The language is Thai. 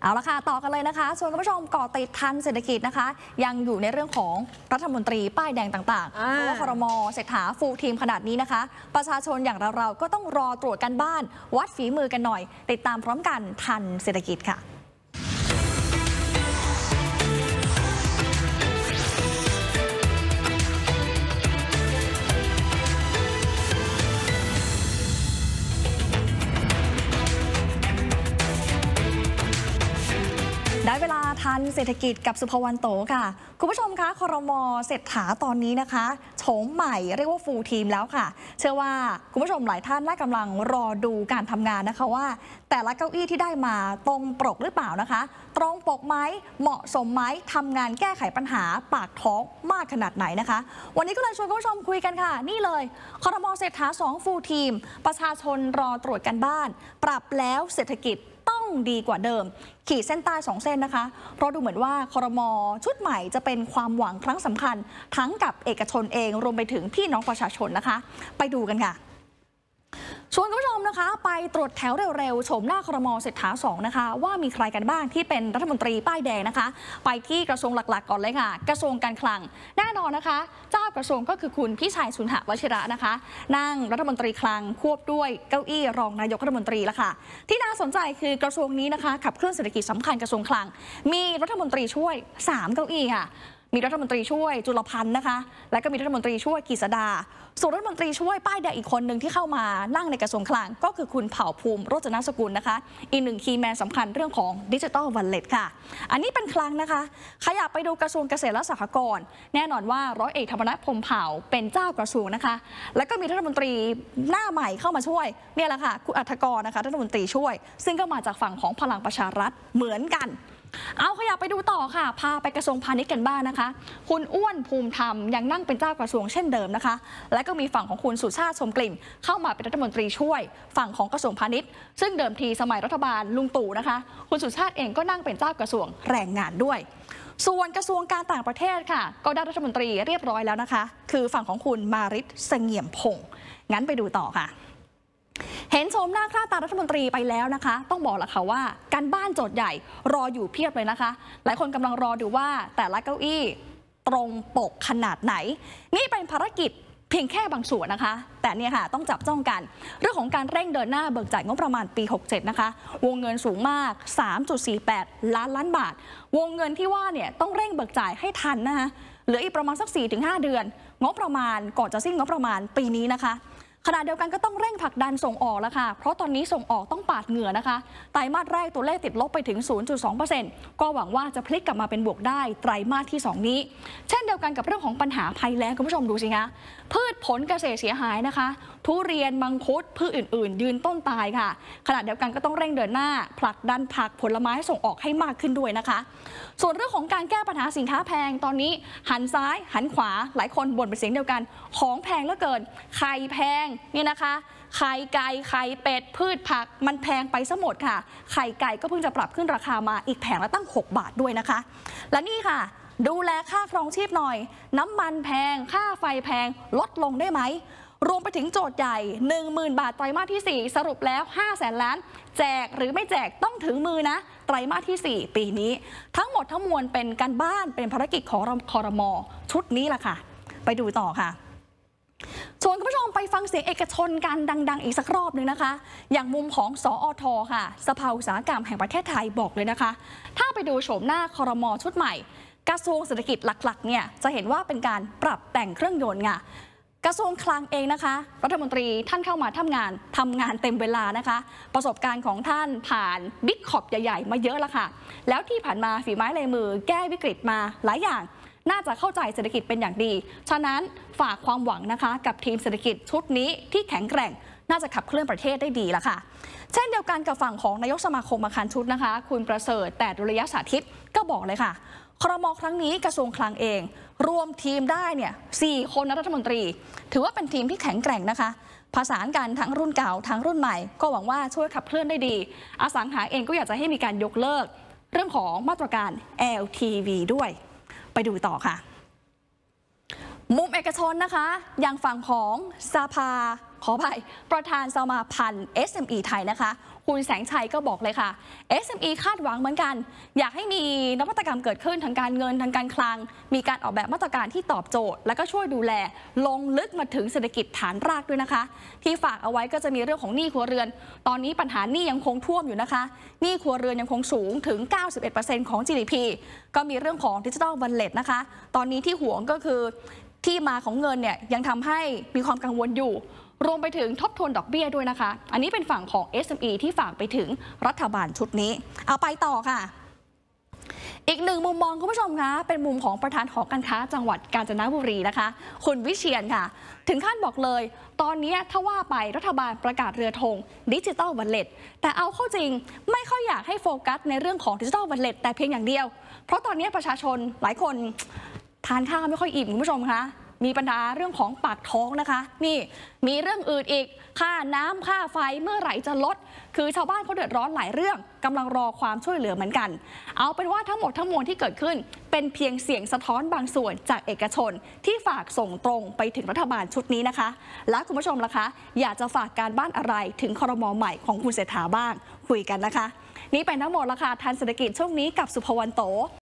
เอาละค่ะต่อกันเลยนะคะชวนคุณผู้ชมเกาะติดทันเศรษฐกิจนะคะยังอยู่ในเรื่องของรัฐมนตรีป้ายแดงต่างๆเพราะว่าครม.เศรษฐาฟูลทีมขนาดนี้นะคะประชาชนอย่างเราก็ต้องรอตรวจกันบ้านวัดฝีมือกันหน่อยติดตามพร้อมกันทันเศรษฐกิจค่ะได้เวลาทันเศรษฐกิจกับสุภวรรณโตค่ะคุณผู้ชมคะครม.เศรษฐาตอนนี้นะคะโฉมใหม่เรียกว่าฟูลทีมแล้วค่ะเชื่อว่าคุณผู้ชมหลายท่านน่ากำลังรอดูการทำงานนะคะว่าแต่ละเก้าอี้ที่ได้มาตรงปกหรือเปล่านะคะตรงปกไหมเหมาะสมไหมทำงานแก้ไขปัญหาปากท้องมากขนาดไหนนะคะวันนี้ก็เลยชวนคุณผู้ชมคุยกันค่ะนี่เลยครม.เศรษฐา2ฟูลทีมประชาชนรอตรวจกันบ้านปรับแล้วเศรษฐกิจต้องดีกว่าเดิมขีดเส้นใต้2เส้นนะคะเพราะดูเหมือนว่าครม.ชุดใหม่จะเป็นความหวังครั้งสำคัญทั้งกับเอกชนเองรวมไปถึงพี่น้องประชาชนนะคะไปดูกันค่ะชวนคุณผู้ชมนะคะไปตรวจแถวเร็วๆโฉมหน้าครม.เศรษฐา2นะคะว่ามีใครกันบ้างที่เป็นรัฐมนตรีป้ายแดงนะคะไปที่กระทรวงหลักๆก่อนเลยค่ะกระทรวงการคลังแน่นอนนะคะเจ้ากระทรวงก็คือคุณพิชัยสุนหวชิระนะคะนั่งรัฐมนตรีคลังควบด้วยเก้าอี้รองนายกรัฐมนตรีละค่ะที่น่าสนใจคือกระทรวงนี้นะคะขับเคลื่อนเศรษฐกิจสำคัญกระทรวงคลังมีรัฐมนตรีช่วย3เก้าอี้ค่ะมีรัฐมนตรีช่วยจุลพันธ์นะคะและก็มีรัฐมนตรีช่วยกฤษดาส่วนรัฐมนตรีช่วยป้ายแดงอีกคนหนึ่งที่เข้ามานั่งในกระทรวงคลังก็คือคุณเผ่าภูมิโรจนสกุลนะคะอีกหนึ่งคีย์แมนสำคัญเรื่องของดิจิทัลวอลเล็ตค่ะอันนี้เป็นคลังนะคะขยับไปดูกระทรวงเกษตรและสหกรณ์แน่นอนว่าร้อยเอกธรรมนัสพรหมเผ่าเป็นเจ้ากระทรวงนะคะแล้วก็มีรัฐมนตรีหน้าใหม่เข้ามาช่วยเนี่ยแหละค่ะคุณอัฐกรนะคะรัฐมนตรีช่วยซึ่งก็มาจากฝั่งของพลังประชารัฐเหมือนกันเอาขยับไปดูต่อค่ะพาไปกระทรวงพาณิชย์กันบ้างนะคะคุณอ้วนภูมิธรรมยังนั่งเป็นเจ้ากระทรวงเช่นเดิมนะคะและก็มีฝั่งของคุณสุชาติชมกลิ่นเข้ามาเป็นรัฐมนตรีช่วยฝั่งของกระทรวงพาณิชย์ซึ่งเดิมทีสมัยรัฐบาลลุงตู่นะคะคุณสุชาติเองก็นั่งเป็นเจ้ากระทรวงแรงงานด้วยส่วนกระทรวงการต่างประเทศค่ะก็ได้รัฐมนตรีเรียบร้อยแล้วนะคะคือฝั่งของคุณมาริศเสงี่ยมพงษ์งั้นไปดูต่อค่ะเห็นโฉมหน้าค่าตารัฐมนตรีไปแล้วนะคะต้องบอกแล้วค่ะว่าการบ้านโจทย์ใหญ่รออยู่เพียบเลยนะคะหลายคนกำลังรอดูว่าแต่ละเก้าอี้ตรงปกขนาดไหนนี่เป็นภารกิจเพียงแค่บางส่วนนะคะแต่เนี่ยค่ะต้องจับจ้องกันเรื่องของการเร่งเดินหน้าเบิกจ่ายงบประมาณปี67นะคะวงเงินสูงมาก 3.48 ล้านบาทวงเงินที่ว่าเนี่ยต้องเร่งเบิกจ่ายให้ทันนะคะเหลืออีกประมาณสัก 4-5 เดือนงบประมาณก่อนจะสิ้นงบประมาณปีนี้นะคะขณะเดียวกันก็ต้องเร่งผลักดันส่งออกแล้วค่ะเพราะตอนนี้ส่งออกต้องปาดเหงื่อนะคะไตรมาสแรกตัวเลขติดลบไปถึง 0.2% ก็หวังว่าจะพลิกกลับมาเป็นบวกได้ไตรมาสที่2นี้เช่นเดียวกันกับเรื่องของปัญหาภัยแล้งคุณผู้ชมดูสิคะพืชผลเกษตรเสียหายนะคะทุเรียนมังคุดพืชอื่นๆยืนต้นตายค่ะขณะเดียวกันก็ต้องเร่งเดินหน้าผลักดันผักผลไม้ส่งออกให้มากขึ้นด้วยนะคะส่วนเรื่องของการแก้ปัญหาสินค้าแพงตอนนี้หันซ้ายหันขวาหลายคนบ่นเป็นเสียงเดียวกันของแพงเหลือเกินไข่แพงนี่นะคะไข่ไก่ไข่เป็ดพืชผักมันแพงไปซะหมดค่ะไข่ไก่ก็เพิ่งจะปรับขึ้นราคามาอีกแผงละตั้ง6 บาทด้วยนะคะและนี่ค่ะดูแลค่าครองชีพหน่อยน้ำมันแพงค่าไฟแพงลดลงได้ไหมรวมไปถึงโจทย์ใหญ่ 10,000 บาทไตรมาสที่4สรุปแล้ว500,000 ล้านแจกหรือไม่แจกต้องถึงมือนะไตรมาสที่4ปีนี้ทั้งหมดทั้งมวลเป็นการบ้านเป็นภารกิจของครม.ชุดนี้ล่ะค่ะไปดูต่อค่ะชวนคุณผู้ชมไปฟังเสียงเอกชนกันดังๆอีกสักรอบนึงนะคะอย่างมุมของสอท.ค่ะสภาอุตสาหกรรมแห่งประเทศไทยบอกเลยนะคะถ้าไปดูโฉมหน้าครม.ชุดใหม่กระทรวงเศรษฐกิจหลักๆเนี่ยจะเห็นว่าเป็นการปรับแต่งเครื่องยนต์ค่ะกระทรวงคลังเองนะคะรัฐมนตรีท่านเข้ามาทำงานเต็มเวลานะคะประสบการณ์ของท่านผ่านบิ๊กขอบใหญ่ๆมาเยอะแล้วค่ะแล้วที่ผ่านมาฝีไม้ลายมือแก้วิกฤตมาหลายอย่างน่าจะเข้าใจเศรษฐกิจเป็นอย่างดีฉะนั้นฝากความหวังนะคะกับทีมเศรษฐกิจชุดนี้ที่แข็งแกร่งน่าจะขับเคลื่อนประเทศได้ดีละค่ะเช่นเดียวกันกับฝั่งของนายกสมาคมอาคารชุดนะคะคุณประเสริฐแต่ดุลยสาธิตก็บอกเลยค่ะครม.ครั้งนี้กระทรวงคลังเองรวมทีมได้เนี่ย4 คนรัฐมนตรีถือว่าเป็นทีมที่แข็งแกร่งนะคะผสานกันทั้งรุ่นเก่าทั้งรุ่นใหม่ก็หวังว่าช่วยขับเคลื่อนได้ดีอสังหาเองก็อยากจะให้มีการยกเลิกเรื่องของมาตรการ LTV ด้วยไปดูต่อค่ะมุมเอกชนนะคะอย่างฝั่งของสภาขออภัยประธานสมาพันธ์ SME ไทยนะคะคุณแสงชัยก็บอกเลยค่ะ SME คาดหวังเหมือนกันอยากให้มีนวัตกรรมเกิดขึ้นทางการเงินทางการคลังมีการออกแบบมาตรการที่ตอบโจทย์และก็ช่วยดูแลลงลึกมาถึงเศรษฐกิจฐานรากด้วยนะคะที่ฝากเอาไว้ก็จะมีเรื่องของหนี้ครัวเรือนตอนนี้ปัญหาหนี้ยังคงท่วมอยู่นะคะหนี้ครัวเรือนยังคงสูงถึง 91% ของ GDP ก็มีเรื่องของ Digital Wallet นะคะตอนนี้ที่ห่วงก็คือที่มาของเงินเนี่ยยังทำให้มีความกังวลอยู่รวมไปถึงทบทวนดอกเบี้ยด้วยนะคะอันนี้เป็นฝั่งของ SME ที่ฝากไปถึงรัฐบาลชุดนี้เอาไปต่อค่ะอีกหนึ่งมุมมองคุณผู้ชมคะเป็นมุมของประธานหอการค้าจังหวัดกาญจนบุรีนะคะคุณวิเชียรค่ะถึงขั้นบอกเลยตอนนี้ถ้าว่าไปรัฐบาลประกาศเรือธงดิจิตอลวอลเล็ตแต่เอาเข้าจริงไม่ค่อยอยากให้โฟกัสในเรื่องของดิจิตอลวอลเล็ตแต่เพียงอย่างเดียวเพราะตอนนี้ประชาชนหลายคนทานข้าวไม่ค่อยอิ่มคุณผู้ชมคะมีปัญหาเรื่องของปากท้องนะคะนี่มีเรื่องอื่นอีกค่าน้ำค่าไฟเมื่อไหร่จะลดคือชาวบ้านเขาเดือดร้อนหลายเรื่องกำลังรอความช่วยเหลือเหมือนกันเอาเป็นว่าทั้งหมดทั้งมวลที่เกิดขึ้นเป็นเพียงเสียงสะท้อนบางส่วนจากเอกชนที่ฝากส่งตรงไปถึงรัฐบาลชุดนี้นะคะและคุณผู้ชมล่ะคะอยากจะฝากการบ้านอะไรถึงครม.ใหม่ของคุณเศรษฐาบ้างคุยกันนะคะนี่เป็นทั้งหมดละค่ะทันเศรษฐกิจช่วงนี้กับสุภวรรณโต